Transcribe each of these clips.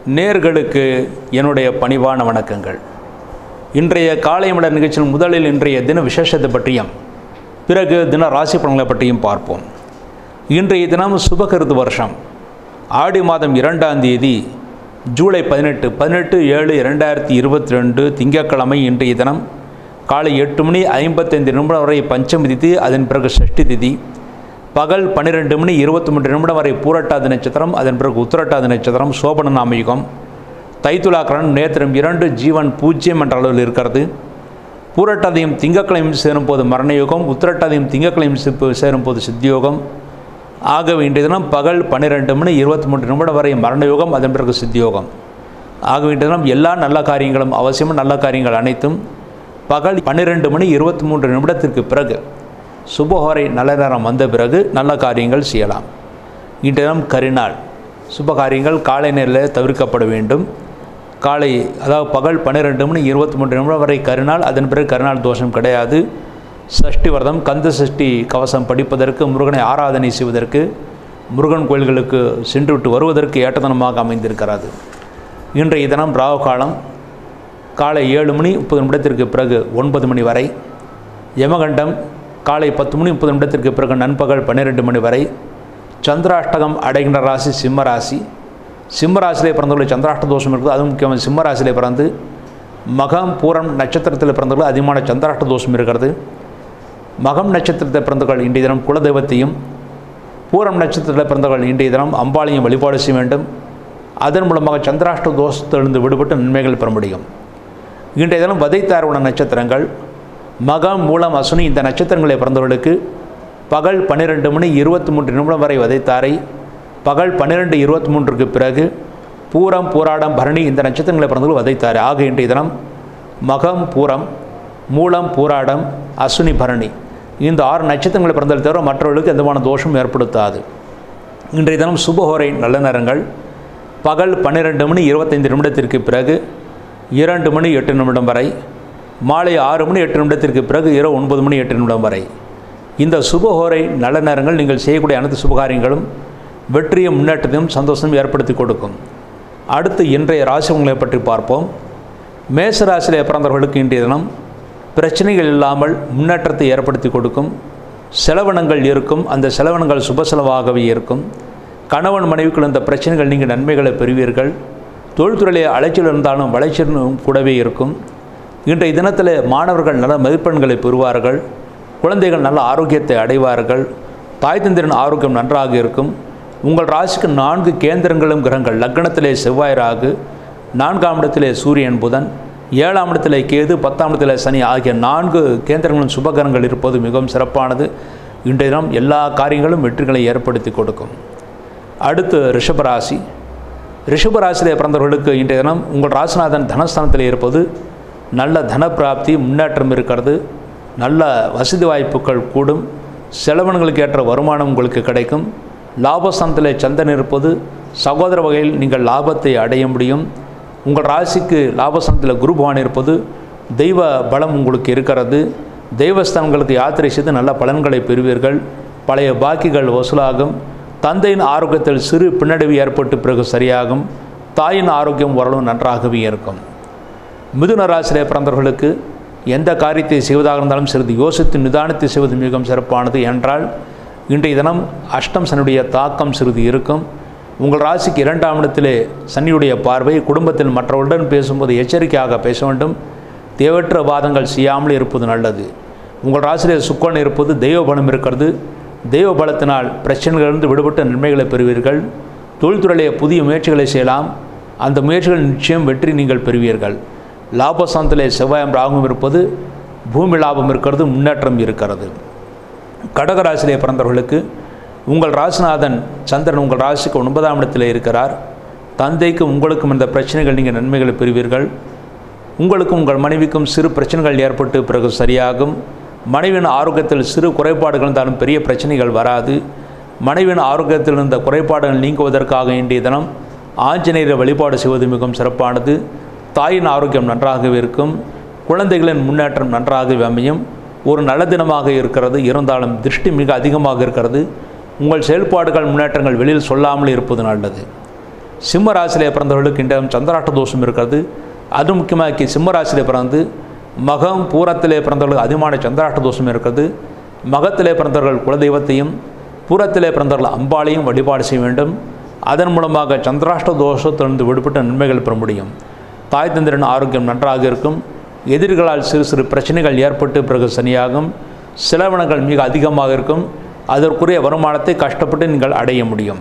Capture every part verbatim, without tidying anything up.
நேர்களுக்கு என்னுடைய பணிவான வணக்கங்கள். இன்றைய காலை மலர் நிகழ்ச்சியில் முதலில் இன்றைய தின விசேஷத்தை பற்றியும் பிறகு தின ராசி பலன்களை பற்றியும் பார்ப்போம். இன்றைய தினம் சுபகிருது வருஷம் ஆடி மாதம் இரண்டாம் தேதி ஜூலை பதினெட்டு பதினெட்டு ஏழு இரண்டாயிரத்தி இருபத்தி ரெண்டு திங்கட்கிழமை. இன்றைய தினம் காலை எட்டு மணி ஐம்பத்தைந்து நிமிடம் வரை பஞ்சமி திதி, அதன் பிறகு சஷ்டி திதி. பகல் பன்னிரெண்டு மணி இருபத்தி மூன்று நிமிடம் வரை பூரட்டாதி நட்சத்திரம், அதன் பிறகு உத்திரட்டாதி நட்சத்திரம், சோபன நாமயுகம். தைத்துலாக்கரன் நேத்திரம் இரண்டு, ஜீவன் பூஜ்ஜியம் என்ற அளவில் இருக்கிறது. பூரட்டாதியும் திங்கக்கிழமையும் சேரும்போது மரணயோகம், உத்திரட்டாதியும் திங்கக்கிழமையும் சேரும்போது சித்தியோகம். ஆகவே இன்றைய தினம் பகல் பன்னிரெண்டு மணி இருபத்தி மூன்று நிமிடம் வரை மரணயோகம், அதன் பிறகு சித்தியோகம். ஆகவே இன்றைய தினம் எல்லா நல்ல காரியங்களும் அவசியமும் நல்ல காரியங்கள் அனைத்தும் பகல் பன்னிரெண்டு மணி இருபத்தி மூன்று நிமிடத்திற்கு பிறகு சுபஹோரை நல்ல நேரம் வந்த பிறகு நல்ல காரியங்கள் செய்யலாம். இன்றைய தினம் கரிநாள். சுப காரியங்கள் காலை நேரில் தவிர்க்கப்பட வேண்டும். காலை அதாவது பகல் பன்னிரெண்டு மணி இருபத்தி மூன்று நிமிடம் வரை கரிநாள், அதன் பிறகு கரிநாள் தோஷம் கிடையாது. சஷ்டி விரதம், கந்த சஷ்டி கவசம் படிப்பதற்கு, முருகனை ஆராதனை செய்வதற்கு, முருகன் கோயில்களுக்கு சென்றுவிட்டு வருவதற்கு ஏற்ற தினமாக அமைந்திருக்கிறது. இன்றைய தினம் ராகு காலம் காலை ஏழு மணி முப்பது நிமிடத்திற்கு பிறகு ஒன்பது மணி வரை. யமகண்டம் காலை பத்து மணி முப்பது நிமிடத்திற்கு பிறகு நண்பகல் பன்னிரெண்டு மணி வரை. சந்திராஷ்டகம் அடைகின்ற ராசி சிம்ம ராசி. சிம்ம ராசியிலே பிறந்தவர்கள் சந்திராஷ்ட தோஷம் இருக்குது. அதுவும் முக்கியமாக சிம்ம ராசியிலே பிறந்து மகம் பூரம் நட்சத்திரத்தில் பிறந்தவர்கள் அதிகமான சந்திராஷ்ட தோஷம் இருக்கிறது. மகம் நட்சத்திரத்தில் பிறந்தவர்கள் இன்றைய தினம் குலதெய்வத்தையும், பூரம் நட்சத்திரத்தில் பிறந்தவர்கள் இன்றைய தினம் அம்பாளையும் வழிபாடு செய்ய வேண்டும். அதன் மூலமாக சந்திராஷ்ட தோஷத்திலிருந்து விடுபட்டு நன்மைகள் பெற முடியும். இன்றைய தினம் வதைத்தார்வண நட்சத்திரங்கள் மகம் மூலம் அசுனி இந்த நட்சத்திரங்களை பிறந்தவர்களுக்கு பகல் பன்னிரெண்டு மணி இருபத்தி மூன்று நிமிடம் வரை வதைத்தாரை, பகல் பன்னிரெண்டு இருபத்தி மூன்றுக்கு பிறகு பூரம் பூராடம் பரணி இந்த நட்சத்திரங்களை பிறந்தவர்கள் வதைத்தாரை. ஆக இன்றைய தினம் மகம் பூரம் மூலம் பூராடம் அசுனி பரணி இந்த ஆறு நட்சத்திரங்களை பிறந்ததை தவிர மற்றவர்களுக்கு எந்தமான தோஷம் ஏற்படுத்தாது. இன்றைய தினம் சுபஹோரை நல்ல நேரங்கள் பகல் பன்னிரெண்டு மணி இருபத்தைந்து நிமிடத்திற்கு பிறகு இரண்டு மணி எட்டு நிமிடம் வரை, மாலை ஆறு மணி எட்டு நிமிடத்திற்கு பிறகு இரவு ஒன்பது மணி எட்டு நிமிடம் வரை. இந்த சுபஹோரை நல்ல நேரங்கள் நீங்கள் செய்யக்கூடிய அனைத்து சுபகாரியங்களும் வெற்றியும் முன்னேற்றத்தையும் சந்தோஷம் ஏற்படுத்தி கொடுக்கும். அடுத்து இன்றைய ராசிகளை பற்றி பார்ப்போம். மேச ராசியிலே பிறந்தவர்களுக்கு இன்றைய தினம் பிரச்சனைகள் இல்லாமல் முன்னேற்றத்தை ஏற்படுத்தி கொடுக்கும். செலவினங்கள் இருக்கும், அந்த செலவினங்கள் சுப செலவாகவே இருக்கும். கணவன் மனைவிக்குள் இந்த பிரச்சனைகள் நீங்கள் நன்மைகளை பெறுவீர்கள். தொழில்துறையிலே அலைச்சல் இருந்தாலும் வளைச்சலும் கூடவே இருக்கும். இன்றைய தினத்தில் மாணவர்கள் நல்ல மதிப்பெண்களை பெறுவார்கள். குழந்தைகள் நல்ல ஆரோக்கியத்தை அடைவார்கள். தாய் தந்தையின் ஆரோக்கியம் நன்றாக இருக்கும். உங்கள் ராசிக்கு நான்கு கேந்திரங்களும் கிரகங்கள், லக்னத்திலே செவ்வாய் ராகு, நான்காம் இடத்திலே சூரியன் புதன், ஏழாம் இடத்திலே கேது, பத்தாம் இடத்திலே சனி ஆகிய நான்கு கேந்திரங்களும் சுபகிரகங்கள் இருப்பது மிகவும் சிறப்பானது. இன்றைய தினம் எல்லா காரியங்களும் வெற்றிகளை ஏற்படுத்தி கொடுக்கும். அடுத்து ரிஷபராசி. ரிஷபராசியிலே பிறந்தவர்களுக்கு இன்றைய தினம் உங்கள் ராசிநாதன் தனஸ்தானத்தில் இருப்பது நல்ல தனப்பிராப்தி முன்னேற்றம் இருக்கிறது. நல்ல வசதி வாய்ப்புகள் கூடும். செலவினங்களுக்கு ஏற்ற வருமானம் உங்களுக்கு கிடைக்கும். லாபஸ்தானத்தில் சந்திரன் இருப்பது சகோதர வகையில் நீங்கள் லாபத்தை அடைய முடியும். உங்கள் ராசிக்கு லாபஸ்தானத்தில் குரு பகவான் இருப்பது தெய்வ பலம் உங்களுக்கு இருக்கிறது. தெய்வஸ்தானங்களுக்கு யாத்திரை செய்து நல்ல பலன்களை பெறுவீர்கள். பழைய பாக்கிகள் வசூலாகும். தந்தையின் ஆரோக்கியத்தில் சிறு பின்னடைவு ஏற்பட்டு பிறகு சரியாகும். தாயின் ஆரோக்கியம் ஓரளவு நன்றாகவே இருக்கும். மிதுன ராசியிலே பிறந்தவர்களுக்கு எந்த காரியத்தை செய்வதாக இருந்தாலும் சிறிது யோசித்து நிதானத்தை செய்வது மிகவும் சிறப்பானது. என்றால் இன்றைய தினம் அஷ்டம் சனியுடைய தாக்கம் சிறிது இருக்கும். உங்கள் ராசிக்கு இரண்டாம் இடத்திலே சனியுடைய பார்வை. குடும்பத்தில் மற்றவர்களுடன் பேசும்போது எச்சரிக்கையாக பேச வேண்டும். தேவையற்ற வாதங்கள் செய்யாமல் இருப்பது நல்லது. உங்கள் ராசியிலே சுக்கரன் இருப்பது தெய்வ பலம் இருக்கிறது. தெய்வ பலத்தினால் பிரச்சனைகளிலிருந்து விடுபட்ட நன்மைகளை பெறுவீர்கள். தொழில்துறையிலே புதிய முயற்சிகளை செய்யலாம். அந்த முயற்சிகள் நிச்சயம் வெற்றி நீங்கள் பெறுவீர்கள். லாபஸ்தானத்திலே செவ்வாயம் ராகும் இருப்பது பூமி லாபம் இருக்கிறது, முன்னேற்றம் இருக்கிறது. கடகராசியிலே பிறந்தவர்களுக்கு உங்கள் ராசிநாதன் சந்திரன் உங்கள் ராசிக்கு ஒன்பதாம் இடத்தில் இருக்கிறார். தந்தைக்கும் உங்களுக்கும் இந்த பிரச்சனைகள் நீங்கள் நன்மைகளை பெறுவீர்கள். உங்களுக்கும் உங்கள் மனைவிக்கும் சிறு பிரச்சனைகள் ஏற்பட்டு பிறகு சரியாகும். மனைவியின் ஆரோக்கியத்தில் சிறு குறைபாடுகள் இருந்தாலும் பெரிய பிரச்சனைகள் வராது. மனைவியின் ஆரோக்கியத்தில் இருந்த குறைபாடுகள் நீங்குவதற்காக இன்றைய தினம் ஆஞ்சநேயரை வழிபாடு செய்வது மிகவும் சிறப்பானது. தாயின் ஆரோக்கியம் நன்றாகவே இருக்கும். குழந்தைகளின் முன்னேற்றம் நன்றாகவே அமையும். ஒரு நல்ல தினமாக இருக்கிறது. இருந்தாலும் திருஷ்டி மிக அதிகமாக இருக்கிறது. உங்கள் செயல்பாடுகள் முன்னேற்றங்கள் வெளியில் சொல்லாமல் இருப்பது நல்லது. சிம்ம ராசியிலே பிறந்தவர்களுக்கு இன்றைய சந்திராஷ்ட தோஷம் இருக்கிறது. அது முக்கியமாக சிம்ம ராசியிலே பிறந்து மகம் பூரத்திலே பிறந்தவர்களுக்கு அதிகமான சந்திராஷ்ட தோஷம் இருக்கிறது. மகத்திலே பிறந்தவர்கள் குலதெய்வத்தையும் பூரத்திலே பிறந்தவர்கள் அம்பாளையும் வழிபாடு செய்ய வேண்டும். அதன் மூலமாக சந்திராஷ்ட தோஷத்திலிருந்து விடுபட்ட நன்மைகள் பெற முடியும். தாய் தந்திரன் ஆரோக்கியம் நன்றாக இருக்கும். எதிரிகளால் சிறு சிறு பிரச்சனைகள் ஏற்பட்டு பிறகு சனியாகும். செலவினங்கள் மிக அதிகமாக இருக்கும். அதற்குரிய வருமானத்தை கஷ்டப்பட்டு நீங்கள் அடைய முடியும்.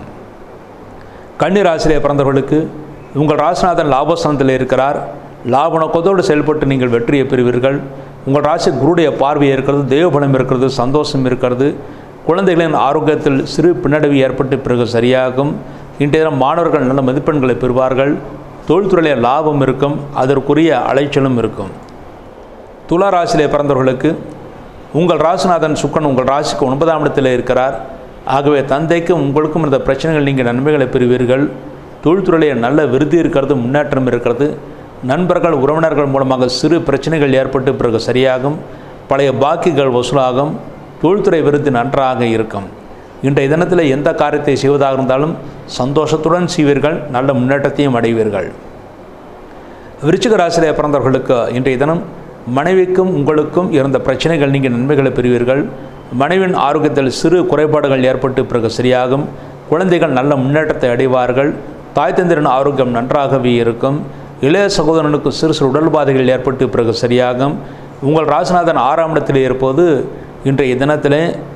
கன்னி ராசியிலே பிறந்தவர்களுக்கு உங்கள் ராசிநாதன் லாபஸ்தானத்தில் இருக்கிறார். லாப நோக்கத்தோடு செயல்பட்டு நீங்கள் வெற்றியை பெறுவீர்கள். உங்கள் ராசி குருடைய பார்வை இருக்கிறது, தெய்வபலம் இருக்கிறது, சந்தோஷம் இருக்கிறது. குழந்தைகளின் ஆரோக்கியத்தில் சிறு பின்னடைவு ஏற்பட்டு பிறகு சரியாகும். இன்றைய தினம் மாணவர்கள் நல்ல மதிப்பெண்களை பெறுவார்கள். தொழில்துறையில் லாபம் இருக்கும், அதற்குரிய அலைச்சலும் இருக்கும். துலா ராசியிலே பிறந்தவர்களுக்கு உங்கள் ராசிநாதன் சுக்கரன் உங்கள் ராசிக்கு ஒன்பதாம் இடத்தில் இருக்கிறார். ஆகவே தந்தைக்கும் உங்களுக்கும் இந்த பிரச்சனைகள் நீங்கள் நன்மைகளை பெறுவீர்கள். தொழில்துறையில் நல்ல விருதி இருக்கிறது, முன்னேற்றம் இருக்கிறது. நண்பர்கள் உறவினர்கள் மூலமாக சிறு பிரச்சனைகள் ஏற்பட்டு பிறகு சரியாகும். பழைய பாக்கிகள் வசூலாகும். தொழில்துறை விருது நன்றாக இருக்கும். இன்றைய தினத்தில் எந்த காரியத்தை செய்வதாக இருந்தாலும் சந்தோஷத்துடன் செய்வீர்கள், நல்ல முன்னேற்றத்தையும் அடைவீர்கள். விருச்சிக ராசியிலே பிறந்தவர்களுக்கு இன்றைய தினம் மனைவிக்கும் உங்களுக்கும் இருந்த பிரச்சனைகள் நீங்கள் நன்மைகளை பெறுவீர்கள். மனைவியின் ஆரோக்கியத்தில் சிறு குறைபாடுகள் ஏற்பட்டு பிறகு சரியாகும். குழந்தைகள் நல்ல முன்னேற்றத்தை அடைவார்கள். தாய் தந்திரன் ஆரோக்கியம் நன்றாகவே இருக்கும். இளைய சகோதரனுக்கு சிறு சிறு உடல் பாதைகள் ஏற்பட்டு பிறகு சரியாகும். உங்கள் ராசிநாதன் ஆறாம் இடத்தில் இருப்பது இன்றைய தினத்தில்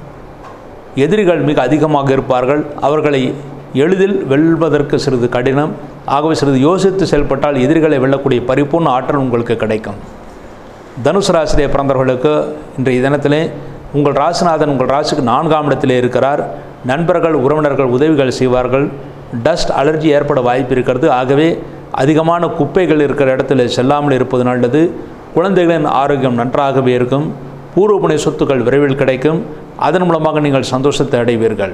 எதிரிகள் மிக அதிகமாக இருப்பார்கள். அவர்களை எளிதில் வெல்வதற்கு சிறிது கடினம். ஆகவே சிறிது யோசித்து செயல்பட்டால் எதிரிகளை வெல்லக்கூடிய பரிபூர்ண ஆற்றல் உங்களுக்கு கிடைக்கும். தனுசு ராசியிலே பிறந்தவர்களுக்கு இன்றைய தினத்திலே உங்கள் ராசிநாதன் உங்கள் ராசிக்கு நான்காம் இடத்திலே இருக்கிறார். நண்பர்கள் உறவினர்கள் உதவிகள் செய்வார்கள். டஸ்ட் அலர்ஜி ஏற்பட வாய்ப்பு இருக்கிறது. ஆகவே அதிகமான குப்பைகள் இருக்கிற இடத்துல செல்லாமல் இருப்பது நல்லது. குழந்தைகளின் ஆரோக்கியம் நன்றாகவே இருக்கும். பூர்வபுண்ணிய சொத்துக்கள் விரைவில் கிடைக்கும். அதன் மூலமாக நீங்கள் சந்தோஷத்தை அடைவீர்கள்.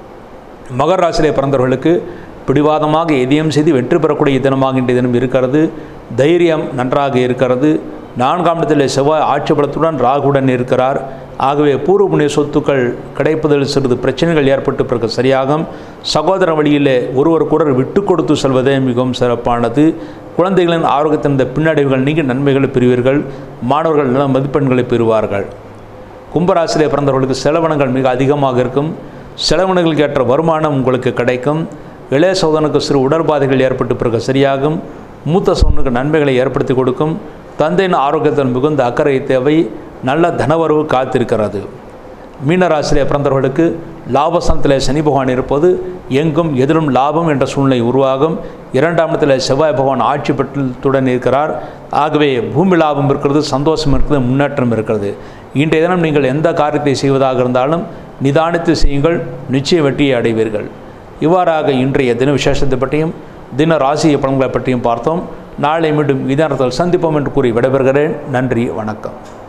மகர ராசியிலே பிறந்தவர்களுக்கு பிடிவாதமாக எதையும் செய்து வெற்றி பெறக்கூடிய தினமாக இன்றைய தினம் இருக்கிறது. தைரியம் நன்றாக இருக்கிறது. நான்காம் இடத்தில் செவ்வாய் ஆட்சி பலத்துடன் ராகுடன் இருக்கிறார். ஆகவே பூர்வ புண்ணிய சொத்துக்கள் கிடைப்பதில் சிறிது பிரச்சனைகள் ஏற்பட்டு பிறகு சரியாகும். சகோதர வழியிலே ஒருவருக்கொருவர் விட்டு கொடுத்து செல்வதே மிகவும் சிறப்பானது. குழந்தைகளின் ஆரோக்கியத்தின் இந்த பின்னடைவுகள் நீங்கி நன்மைகளை பெறுவீர்கள். மாணவர்கள் நல்ல மதிப்பெண்களை பெறுவார்கள். கும்பராசியிலே பிறந்தவர்களுக்கு செலவினங்கள் மிக அதிகமாக இருக்கும். செலவினங்களுக்கு ஏற்ற வருமானம் உங்களுக்கு கிடைக்கும். இளைய சகோதரனுக்கு சிறு உடற்பாதைகள் ஏற்பட்டு பிறகு சரியாகும். மூத்த சகோதரனுக்கு நன்மைகளை ஏற்படுத்தி கொடுக்கும். தந்தையின் ஆரோக்கியத்தில் மிகுந்த அக்கறை தேவை. நல்ல தனவரவு காத்திருக்கிறது. மீனராசியிலே பிறந்தவர்களுக்கு லாபஸ்தானத்திலே சனி பகவான் இருப்பது எங்கும் எதிலும் லாபம் என்ற சூழ்நிலை உருவாகும். இரண்டாம் இடத்தில் செவ்வாய் பகவான் ஆட்சி பெற்றத்துடன் இருக்கிறார். ஆகவே பூமி லாபம் இருக்கிறது, சந்தோஷம் இருக்கிறது, முன்னேற்றம் இருக்கிறது. இன்றைய தினம் நீங்கள் எந்த காரியத்தை செய்வதாக இருந்தாலும் நிதானித்து செய்யுங்கள், நிச்சய வெற்றியை அடைவீர்கள். இவ்வாறாக இன்றைய தின விசேஷத்தை பற்றியும் தின ராசிய பலன்களை பற்றியும் பார்த்தோம். நாளை மீண்டும் இதே நேரத்தில் சந்திப்போம் என்று கூறி விடைபெறுகிறேன். நன்றி, வணக்கம்.